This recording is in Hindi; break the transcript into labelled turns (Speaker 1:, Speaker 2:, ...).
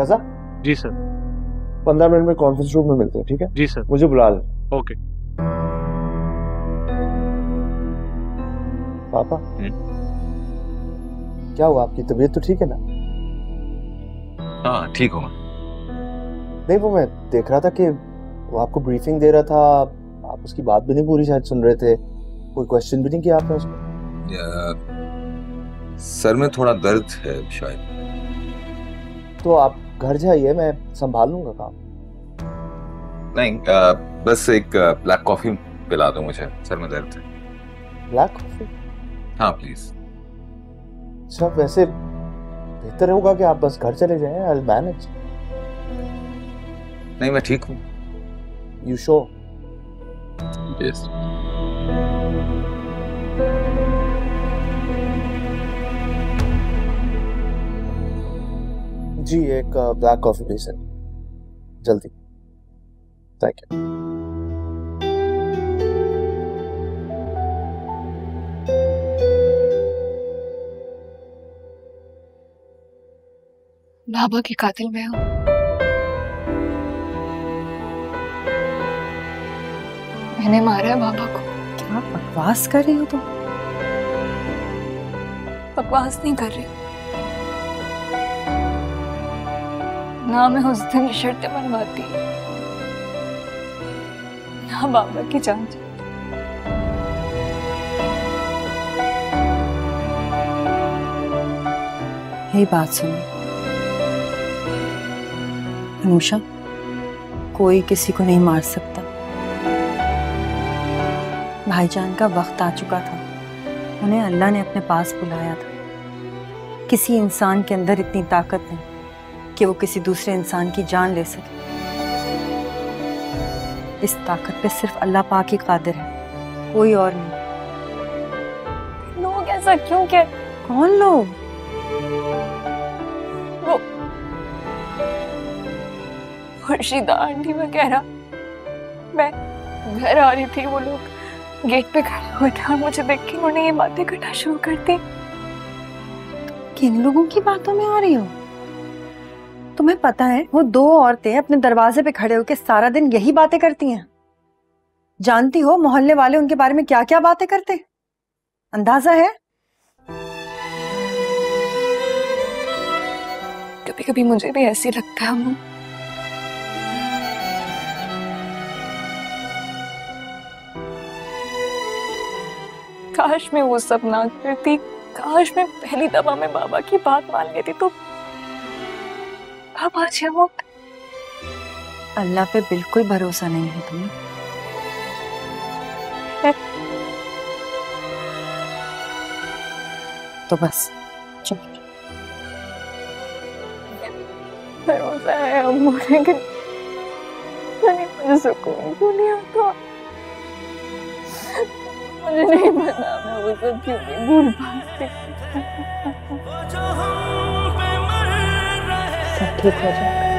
Speaker 1: रजा।
Speaker 2: जी सर।
Speaker 1: 15 मिनट में कॉन्फ्रेंस रूम में मिलते हैं, ठीक है?
Speaker 2: जी सर।
Speaker 1: मुझे बुला ले।
Speaker 2: ओके।
Speaker 1: पापा क्या हुआ, आपकी तबीयत तो ठीक है ना?
Speaker 3: हाँ ठीक हूँ।
Speaker 1: नहीं, वो मैं देख रहा था कि वो आपको ब्रीफिंग दे रहा था, आप उसकी बात भी नहीं पूरी शायद सुन रहे थे। कोई क्वेश्चन भी नहीं किया आपने उसको?
Speaker 3: सर में थोड़ा दर्द है शायद।
Speaker 1: तो आप घर जाइए, मैं संभाल लूंगा काम।
Speaker 3: नहीं बस एक ब्लैक कॉफी पिला दो मुझे, सर में दर्द है।
Speaker 1: Black coffee?
Speaker 3: हाँ प्लीज।
Speaker 1: अच्छा, वैसे बेहतर होगा कि आप बस घर चले जाएं, आई विल मैनेज।
Speaker 3: नहीं मैं ठीक हूँ।
Speaker 1: You sure?
Speaker 3: यस।
Speaker 1: जी, एक ब्लैक कॉफी प्लीज सर, जल्दी। Thank you.
Speaker 4: बाबा की कातिल मैं हूं। मैंने मारा है बाबा को।
Speaker 5: क्या बकवास कर रही हो तुम?
Speaker 4: बकवास नहीं कर रही, ना मैं उस दिन शर्तें मनवाती, ना बाबा की जान जाती।
Speaker 5: यही बात सुनो अनुषा, कोई किसी को नहीं मार सकता। भाईजान का वक्त आ चुका था, उन्हें अल्लाह ने अपने पास बुलाया था। किसी इंसान के अंदर इतनी ताकत नहीं कि वो किसी दूसरे इंसान की जान ले सके। इस ताकत पे सिर्फ अल्लाह पाक ही कादिर है, कोई और नहीं।
Speaker 4: लोग ऐसा क्यों कहते?
Speaker 5: कौन लोग?
Speaker 4: वो खुर्शीदा आंटी वगैरह। मैं घर आ रही थी, वो लोग गेट पे खड़े हुए थे और मुझे देख के उन्होंने ये बातें करना शुरू कर दी।
Speaker 5: किन लोगों की बातों में आ रही हो? तुम्हें पता है वो दो औरतें अपने दरवाजे पे खड़े होकर सारा दिन यही बातें करती हैं। जानती हो मोहल्ले वाले उनके बारे में क्या क्या बातें करते? अंदाजा है?
Speaker 4: कभी कभी मुझे भी ऐसे लगता है अम्मू। काश मैं वो सब ना करती, काश मैं पहली दफा में बाबा की बात मान लेती तो बाबा जी वो।
Speaker 5: अल्लाह पे बिल्कुल भरोसा नहीं है तुम्हें? तो बस चुप।
Speaker 4: भरोसा है अम्मू, लेकिन मुझे सुकून क्यों नहीं आता? मुझे नहीं पता मैं वो सब क्यों नहीं भूल पाती।
Speaker 5: सब ठीक हो जाएगा।